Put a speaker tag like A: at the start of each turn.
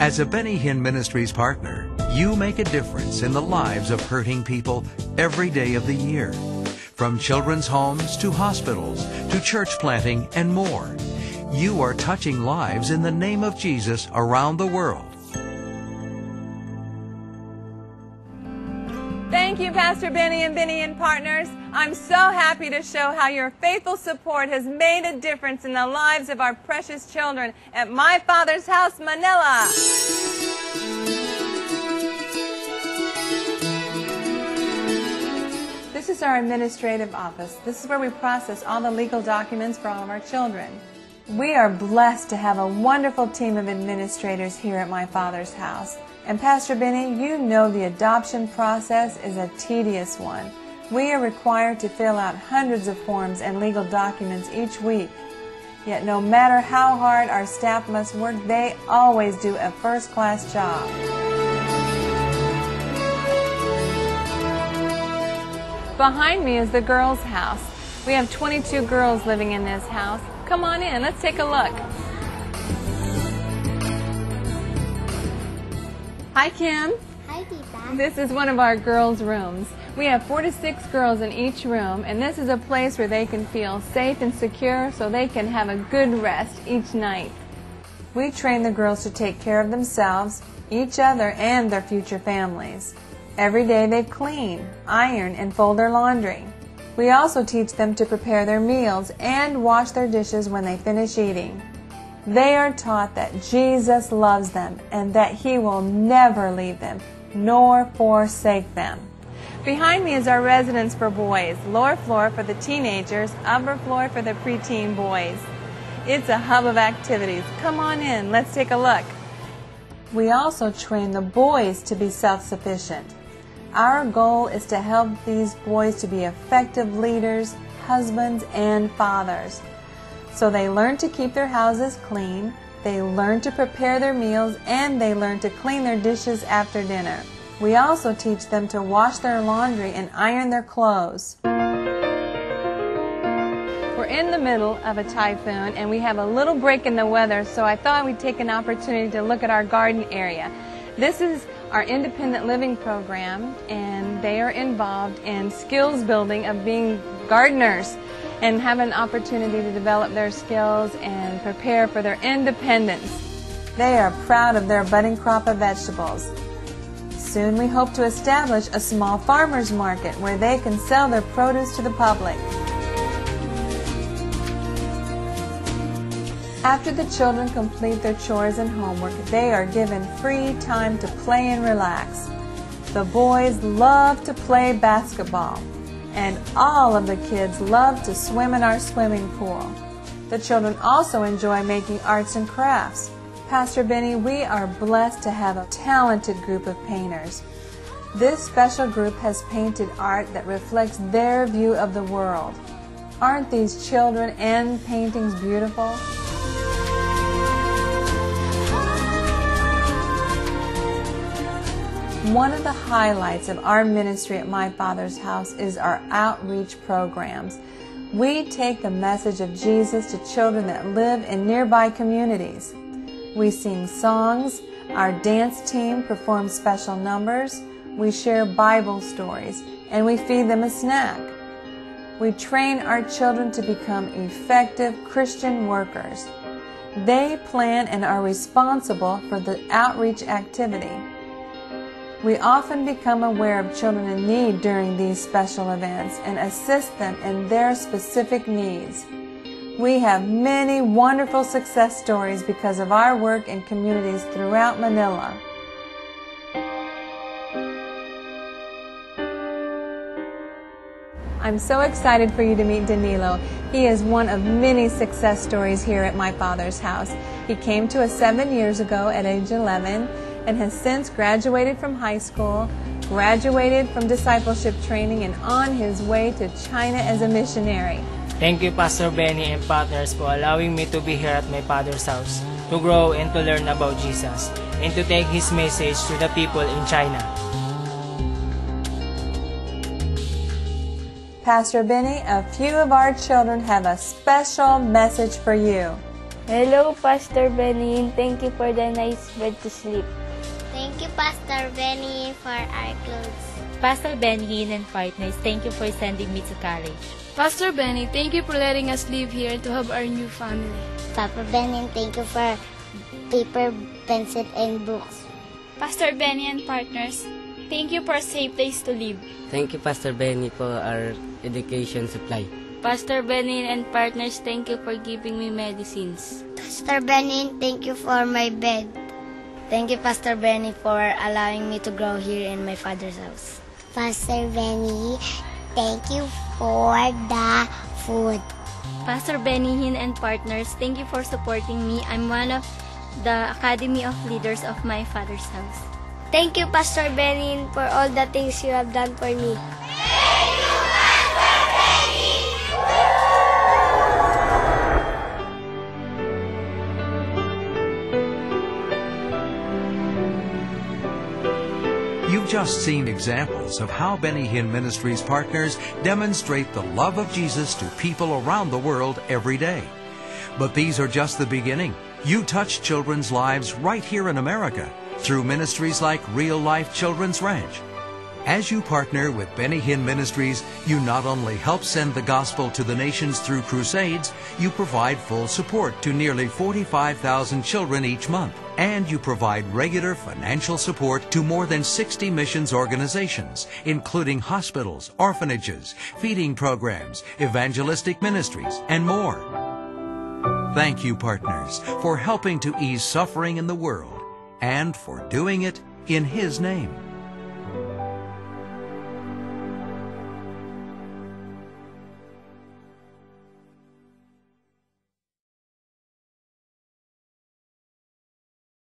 A: As a Benny Hinn Ministries partner, you make a difference in the lives of hurting people every day of the year. From children's homes to hospitals to church planting and more. You are touching lives in the name of Jesus around the world.
B: Thank you, Pastor Benny and Benny and Partners. I'm so happy to show how your faithful support has made a difference in the lives of our precious children at My Father's House, Manila. This is our administrative office. This is where we process all the legal documents for all of our children. We are blessed to have a wonderful team of administrators here at My Father's House. And Pastor Benny, you know the adoption process is a tedious one. We are required to fill out hundreds of forms and legal documents each week. Yet no matter how hard our staff must work, they always do a first-class job. Behind me is the girls' house. We have 22 girls living in this house. Come on in, let's take a look. Hi, Kim.
C: Hi, Tita.
B: This is one of our girls' rooms. We have 4 to 6 girls in each room, and this is a place where they can feel safe and secure so they can have a good rest each night. We train the girls to take care of themselves, each other, and their future families. Every day they clean, iron, and fold their laundry. We also teach them to prepare their meals and wash their dishes when they finish eating. They are taught that Jesus loves them and that He will never leave them nor forsake them. Behind me is our residence for boys, lower floor for the teenagers, upper floor for the preteen boys. It's a hub of activities. Come on in, let's take a look. We also train the boys to be self-sufficient. Our goal is to help these boys to be effective leaders, husbands, and fathers. So they learn to keep their houses clean, they learn to prepare their meals, and they learn to clean their dishes after dinner. We also teach them to wash their laundry and iron their clothes. We're in the middle of a typhoon and we have a little break in the weather, so I thought we'd take an opportunity to look at our garden area. This is our independent living program, and they are involved in skills building of being gardeners and have an opportunity to develop their skills and prepare for their independence. They are proud of their budding crop of vegetables. Soon we hope to establish a small farmers market where they can sell their produce to the public. After the children complete their chores and homework, they are given free time to play and relax. The boys love to play basketball, and all of the kids love to swim in our swimming pool. The children also enjoy making arts and crafts. Pastor Benny, we are blessed to have a talented group of painters. This special group has painted art that reflects their view of the world. Aren't these children and paintings beautiful? One of the highlights of our ministry at My Father's House is our outreach programs. We take the message of Jesus to children that live in nearby communities. We sing songs, our dance team performs special numbers, we share Bible stories, and we feed them a snack. We train our children to become effective Christian workers. They plan and are responsible for the outreach activity. We often become aware of children in need during these special events and assist them in their specific needs. We have many wonderful success stories because of our work in communities throughout Manila. I'm so excited for you to meet Danilo. He is one of many success stories here at My Father's House. He came to us 7 years ago at age 11 and has since graduated from high school, graduated from discipleship training, and on his way to China as a missionary.
D: Thank you, Pastor Benny and partners, for allowing me to be here at My Father's House, to grow and to learn about Jesus, and to take His message to the people in China.
B: Pastor Benny, a few of our children have a special message for you.
C: Hello, Pastor Benny. Thank you for the nice bed to sleep.
E: Thank you, Pastor Benny, for our clothes.
F: Pastor Benny and partners, thank you for sending me to college.
G: Pastor Benny, thank you for letting us live here to have our new family.
E: Papa Benny, thank you for paper, pencil, and books.
H: Pastor Benny and partners, thank you for a safe place to live.
I: Thank you, Pastor Benny, for our education supply.
C: Pastor Benny and partners, thank you for giving me medicines.
E: Pastor Benny, thank you for my bed.
C: Thank you, Pastor Benny, for allowing me to grow here in my father's house.
E: Pastor Benny, thank you for the food.
C: Pastor Benny and partners, thank you for supporting me. I'm one of the Academy of Leaders of my father's house.
E: Thank you, Pastor Benny, for all the things you have done for me.
A: You've just seen examples of how Benny Hinn Ministries partners demonstrate the love of Jesus to people around the world every day. But these are just the beginning. You touch children's lives right here in America through ministries like Real Life Children's Ranch. As you partner with Benny Hinn Ministries, you not only help send the gospel to the nations through crusades, you provide full support to nearly 45,000 children each month. And you provide regular financial support to more than 60 missions organizations, including hospitals, orphanages, feeding programs, evangelistic ministries, and more. Thank you, partners, for helping to ease suffering in the world and for doing it in His name.